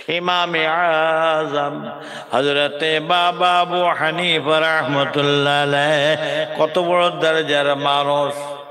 ইমামে আজম হযরতে বাবা আবু হানিফা রাহমাতুল্লাহ আলাইহি কত বড় দরজার মানুষ,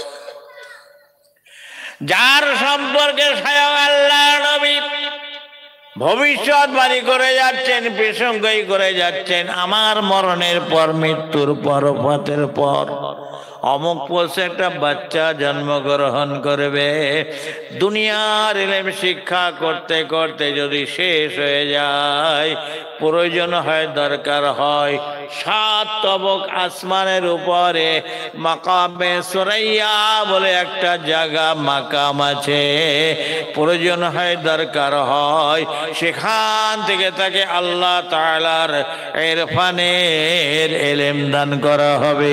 যার সম্পর্কে স্বয়ং আল্লাহর নবী ভবিষ্যৎবাণী করে যাচ্ছেন, পেশঙ্গই করে যাচ্ছেন, আমার মরণের পর, মৃত্যুর পর, ওফাতের পর অমুক পোষে একটা বাচ্চা জন্মগ্রহণ করবে। দুনিয়ার ইলম শিক্ষা করতে করতে যদি শেষ হয়ে যায়, প্রয়োজন হয়, দরকার হয় 7 তবক আসমানের উপরে মাকামে সুরাইয়া বলে একটা জায়গা, মাকাম আছে, প্রয়োজন হয়, দরকার হয়, সেখান থেকে তাকে আল্লাহ তাআলার ইরফানের ইলম দান করা হবে।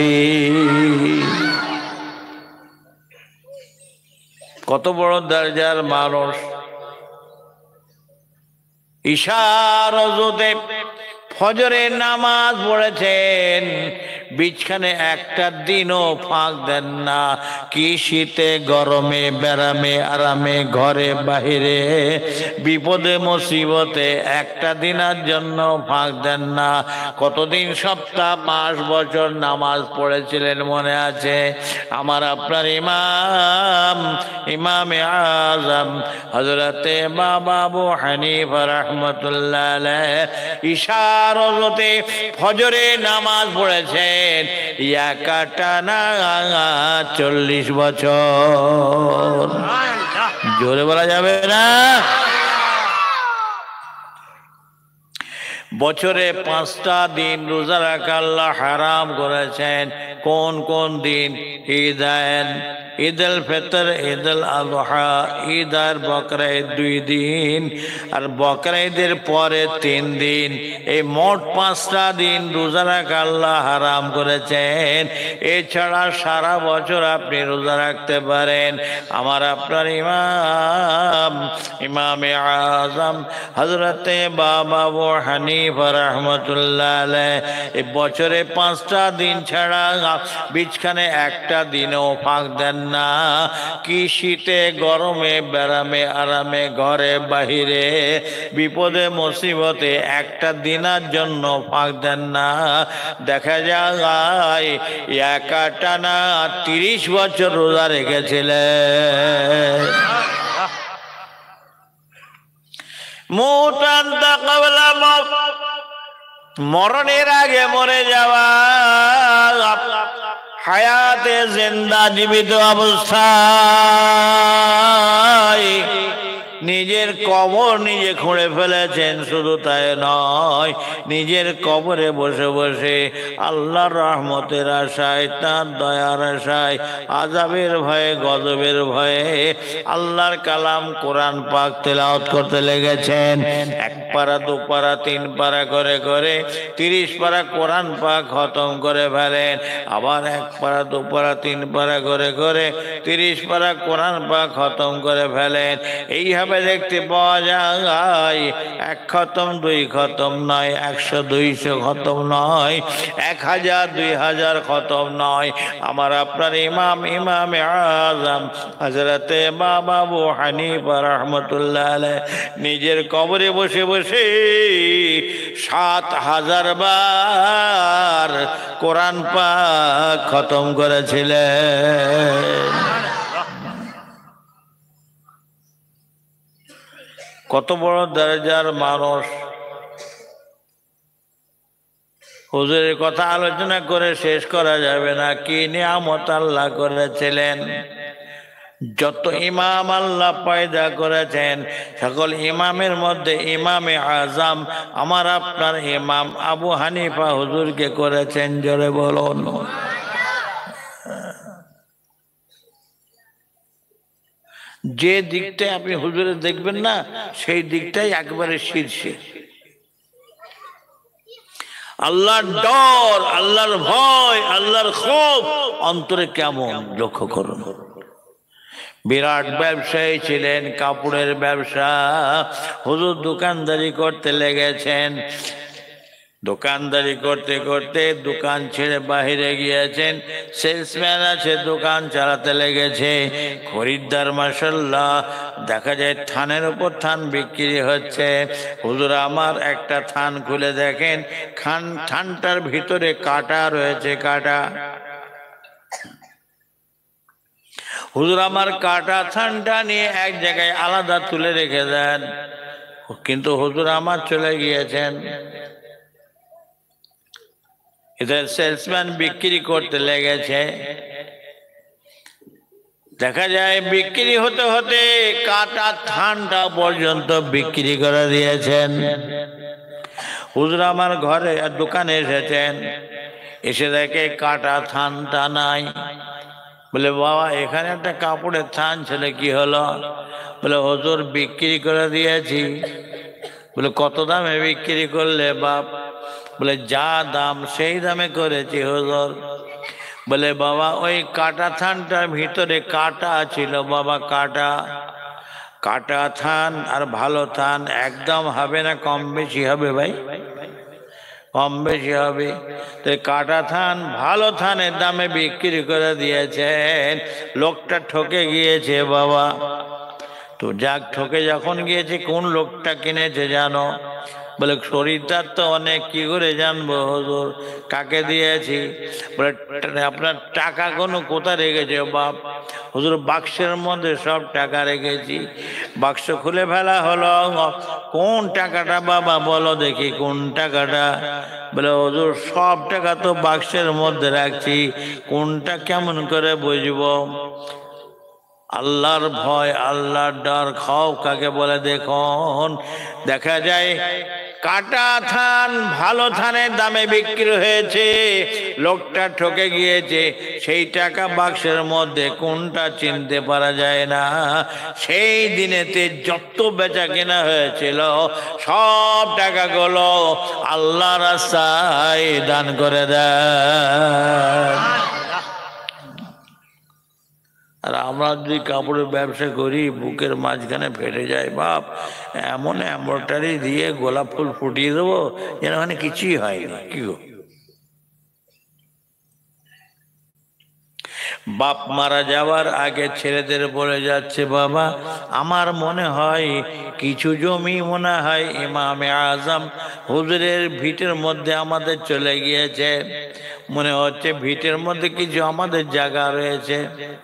কত বড় দরজার মানুষ। ঈশার ওযুতে ফজরের নামাজ পড়েছেন, বিছখানে একটা দিনও ফাঁক দেন না। কি শীতে গরমে, ব্যারামে আরামে, ঘরে বাহিরে, বিপদে মুসিবতে একটা দিনের জন্য ফাঁক দেন না। কতদিন, সপ্তাহ, মাস, বছর নামাজ পড়েছিলেন মনে আছে? আমার আপনার ইমাম, ইমামে আজম হযরতে বাবা আবু হানিফা রাহমাতুল্লাহ আলাইহি ঈশার ওযুতে ফজরে নামাজ পড়েছেন টানা 40 বছর। জোরে বলা যাবে না? বছরে 5টা দিন রোজা রাখা আল্লাহ হারাম করেছেন। কোন কোন দিন? ঈদ উল ফিতর, ঈদ উল আযহা, ঈদ আর বকরা ঈদ 2 দিন, আর বকরা ঈদের পরে 3 দিন। এই মোট 5টা দিন রোজা রাখা আল্লাহ হারাম করেছেন। এছাড়া সারা বছর আপনি রোজা রাখতে পারেন। আমার আপনার ইমাম, ইমামে আজম হযরতে বাবা আবু হানিফা রাহমাতুল্লাহ আলাইহি এই বছরে 5টা দিন ছাড়া বিছখানে একটা দিনও ফাঁক দেন না। কি শীতে গরমে, ব্যারামে আরামে, ঘরে বাহিরে, বিপদে মুসিবতে একটা দিনের জন্য ফাঁক দেন না। দেখা যায় টানা 30 বছর রোজা রেখেছিলেন। মরণের আগে মরে যাওয়া, হায়াতে জিন্দা জীবিত অবস্থায় নিজের কবর নিজে খুঁড়ে ফেলেছেন। শুধু তাই নয়, নিজের কবরে বসে বসে আল্লাহর রহমতের আশায়, তার দয়ার আশায়, আযাবের ভয়ে, গজবের ভয়ে আল্লাহর কালাম কোরআন পাক তেলাওয়াত করতে লেগেছেন। 1 পারা, 2 পারা, 3 পারা করে করে 30 পারা কোরআন পাক খতম করে ফেলেন। আবার 1 পারা, 2 পারা, 3 পারা করে করে 30 পারা কোরআন পাক খতম করে ফেলেন। এইভাবে দেখতে পাওয়া যায় 1 খতম, 2 খতম নয়, 100, 200 খতম নয়, 1000, 2000 খতম নয়। আমার আপনার ইমাম, ইমামে আজম হযরতে বাবা আবু হানিফা রাহমাতুল্লাহ আলাইহি নিজের কবরে বসে বসে 7000 বার কোরআন পাক খতম করেছিলেন। কত বড় দরজার মানুষ। হুজুরের কথা আলোচনা করে শেষ করা যাবে না। কি নিয়ামত আল্লাহ করেছিলেন। যত ইমাম আল্লাহ পয়দা করেছেন, সকল ইমামের মধ্যে ইমামে আজম আমার আপনার ইমাম আবু হানিফা হুজুরকে করেছেন। জোরে বলুন। যে দিকটাই আপনি হুজুরের দেখবেন না, সেই দিকটাই একবারে শীর্ষে। আল্লাহর ডর, আল্লাহর ভয়, আল্লাহর খৌফ অন্তরে কেমন লক্ষ্য করুন। বিরাট ব্যবসায়ী ছিলেন, কাপড়ের ব্যবসা। হুজুর দোকানদারি করতে লেগেছেন। দোকানদারি করতে করতে দোকান ছেড়ে বাহিরে গিয়েছেন, সেলসম্যান আছে, দোকান চালাতে লেগেছে। খরিদ্দার মাশাআল্লাহ, দেখা যায় থানের উপর থান বিক্রি হচ্ছে। হুজুর আমার একটা থান খুলে দেখেন, থানটার ভিতরে কাটা রয়েছে, কাটা। হুজুর আমার কাটা থানটা নিয়ে এক জায়গায় আলাদা তুলে রেখে দেন, কিন্তু হুজুর আমার চলে গিয়েছেন। এদের সেলসম্যান বিক্রি করতে লেগেছে। দেখা যায় বিক্রি হতে হতে কাটা থানটা পর্যন্ত বিক্রি করে দিয়েছেন। হুজুর আমার ঘরে দোকানে এসেছেন, এসে দেখে কাটা থানটা নাই। বলে বাবা, এখানে একটা কাপড়ের থান ছিল, কি হলো? বলে হুজুর বিক্রি করে দিয়েছি। বলে কত দামে বিক্রি করলে বাপ? বলে যা দাম সেই দামে করেছি হুজুর। বলে বাবা, ওই কাটা থানটার ভিতরে কাটা ছিল বাবা, কাটা। কাটা থান আর ভালো থান একদম হবে না, কম বেশি হবে ভাই, কম বেশি হবে। তো কাটা থান ভালো থানের দামে বিক্রি করে দিয়েছেন। লোকটা ঠকে গিয়েছে বাবা। তো যাক, ঠকে যখন গিয়েছে, কোন লোকটা কিনেছে জানো? বলে খরিদ্দার তো অনেক, কি করে জানবো হুজুর? কাকে দিয়েছি? বলে আপনার টাকা কোনো কোথায় রেখেছে বাপ? হুজুর বাক্সের মধ্যে সব টাকা রেখেছি। বাক্স খুলে ফেলা হলো। কোন টাকাটা বাবা বলো দেখি, কোন টাকাটা? বলে হুজুর সব টাকা তো বাক্সের মধ্যে রাখছি, কোনটা কেমন করে বুঝবো? আল্লাহর ভয়, আল্লাহর ডর খাও কাকে বলে দেখুন। দেখা যায় কাটা থান ভালো থানের দামে বিক্রি হয়েছে, লোকটা ঠকে গিয়েছে। সেই টাকা বাক্সের মধ্যে, কোনটা চিনতে পারা যায় না। সেই দিনেতে যত বেচা কেনা হয়েছিল সব টাকাগুলো আল্লাহর রাস্তায় দান করে দেয়। আর আমরা যদি কাপড়ের ব্যবসা করি, বুকের মাঝখানে ফেটে যায় বাপ, এমন এমব্রয়ডারি দিয়ে গোলাপ ফুল ফুটিয়ে দেবো যেন ওখানে কিছুই হয়নি। কি গো, বাপ মারা যাওয়ার আগে ছেলেদের বলে যাচ্ছে, বাবা আমার মনে হয় কিছু জমি মনে হয় ইমামে আজম হুজুরের ভিটের মধ্যে আমাদের চলে গিয়েছে, মনে হচ্ছে ভিটের মধ্যে কিছু আমাদের জায়গা রয়েছে।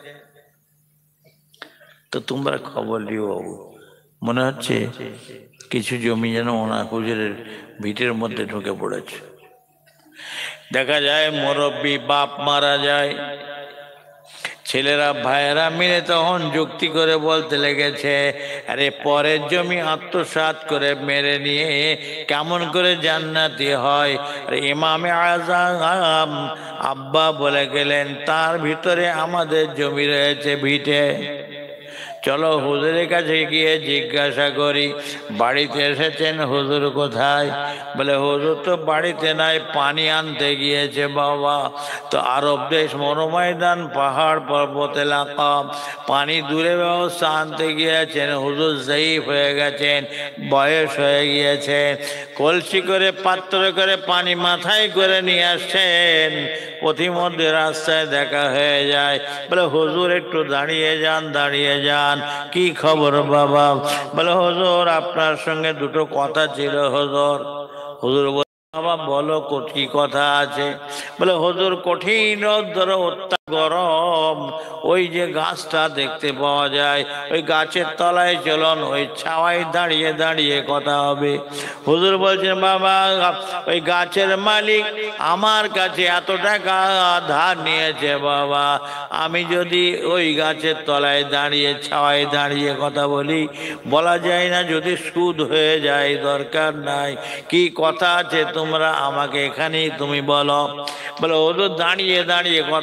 তো তোমরা খবর দিও বাবু, মনে হচ্ছে কিছু জমি যেন ওনার হুজুরের ভিটের মধ্যে ঢুকে পড়েছে। দেখা যায় মুরব্বী বাপ মারা যায়, ছেলেরা ভাইয়েরা মিলে তখন যুক্তি করে বলতে লেগেছে, আরে পরের জমি আত্মসাৎ করে মেরে নিয়ে কেমন করে জান্নাতি হয়? আর ইমামে আজম আব্বা বলে গেলেন, তার ভিতরে আমাদের জমি রয়েছে ভিটে, চলো হুজুরের কাছে গিয়ে জিজ্ঞাসা করি। বাড়িতে এসেছেন, হুজুর কোথায়? বলে হুজুর তো বাড়িতে নাই, পানি আনতে গিয়েছে বাবা। তো আরব দেশ মরুময়দান, পাহাড় পর্বত এলাকা, পানি দূরে ব্যবস্থা আনতে গিয়েছেন। হুজুর জয়ীফ হয়ে গেছেন, বয়স হয়ে গিয়েছে, কলসি করে পাত্রে করে পানি মাথায় করে নিয়ে আসছেন। পথিমধ্যে রাস্তায় দেখা হয়ে যায়, বলে হুজুর একটু দাঁড়িয়ে যান, দাঁড়িয়ে যান। কি খবর বাবা? বলে হুজুর আপনার সঙ্গে দুটো কথা ছিল হুজুর। হুজুর বাবা বলো কি কথা আছে? বলে হুজুর কঠিন রৌদ্র, গরম, ওই যে গাছটা দেখতে পাওয়া যায়, ওই গাছের তলায় চলুন, ওই ছাওয়ায় দাঁড়িয়ে দাঁড়িয়ে কথা হবে। হুজুর বলছেন, বাবা ওই গাছের মালিক আমার কাছে এত টাকা ধার নিয়েছে বাবা, আমি যদি ওই গাছের তলায় দাঁড়িয়ে ছাওয়ায় দাঁড়িয়ে কথা বলি, বলা যায় না যদি সুদ হয়ে যায়, দরকার নাই। কি কথা আছে তোমরা আমাকে এখানেই তুমি বলো। বলে হুজুর দাঁড়িয়ে দাঁড়িয়ে কথা হবে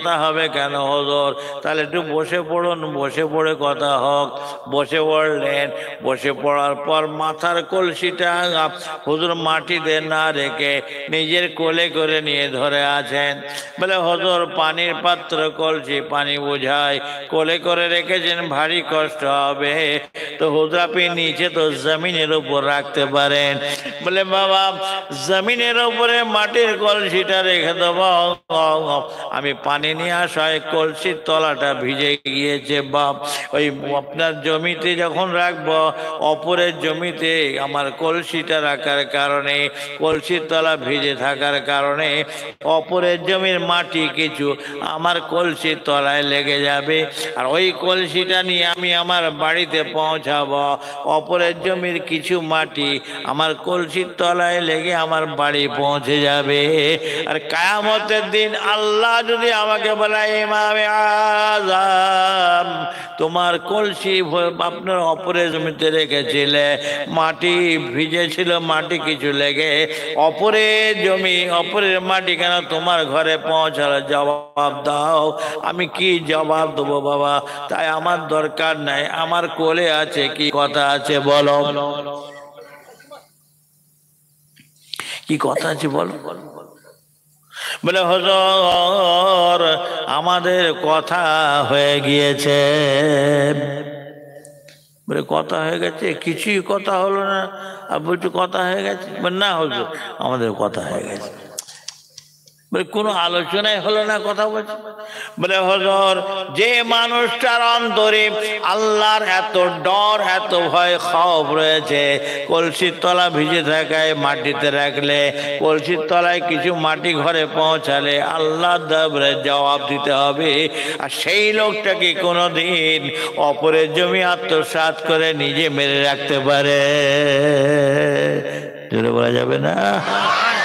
কেন হুজুর? তাহলে একটু বসে পড়ুন, বসে পড়ে কথা হোক। বসে পড়লেন। বসে পড়ার পর মাথার কলসিটা হুজুর মাটিতে না রেখে নিজের কোলে করে নিয়ে ধরে আছেন। বলে হুজুর পানির পাত্র কলসি পানি বোঝায়, কোলে করে রেখেছেন, ভারী কষ্ট হবে। তো হুজুর আপনি নিচে তো জমিনের উপর রাখতে পারেন। বলে বাবা জমিনের উপরে মাটির কলসিটা রেখে দেবো, আমি পানি নিয়ে আসায় কলসির তলাটা ভিজে গিয়েছে বাপ। ওই আপনার জমিতে যখন রাখবো, অপরের জমিতে আমার কলসিটা রাখার কারণে, কলসির তলা ভিজে থাকার কারণে অপরের জমির মাটি কিছু আমার কলসির তলায় লেগে যাবে। আর ওই কলসিটা নিয়ে আমি আমার বাড়িতে পৌঁছাবো। অপরের জমির কিছু মাটি আমার কলসির তলায় লেগে আমার বাড়ি পৌঁছে যাবে। আর কিয়ামতের দিন আল্লাহ যদি আমাকে বলে ইমামে আযম তোমার কলসি আপনার অপরের জমিতে রেখেছিলে, মাটি ভিজেছিল, মাটি কিছু লেগে অপরের জমি অপরের মাটি কেন তোমার ঘরে পৌঁছালো, জবাব দাও। আমি কি জবাব দেবো বাবা? তাই আমার দরকার নাই, আমার কোলে আছে, কি কথা আছে বলো, কি কথা আছে বলো। বলে হুজুর আমাদের কথা হয়ে গিয়েছে। বলে কথা হয়ে গেছে? কিছুই কথা হলো না, আর বলছো কথা হয়ে গেছে। না হুজুর আমাদের কথা হয়ে গেছে। বলে কোনো আলোচনাই হলো না, কথা বলছে। বলে হুজুর যে মানুষটার অন্তরে আল্লাহর এত ডর, এত ভয়, খৌফ রয়েছে, কলসির তলা ভিজে থাকায় মাটিতে রাখলে, কলসির তলায় কিছু মাটি ঘরে পৌঁছালে আল্লাহর দরবারে জবাব দিতে হবে। আর সেই লোকটাকে কোনোদিন অপরের জমি আত্মসাৎ করে নিজে মেরে রাখতে পারে? বলা যাবে না।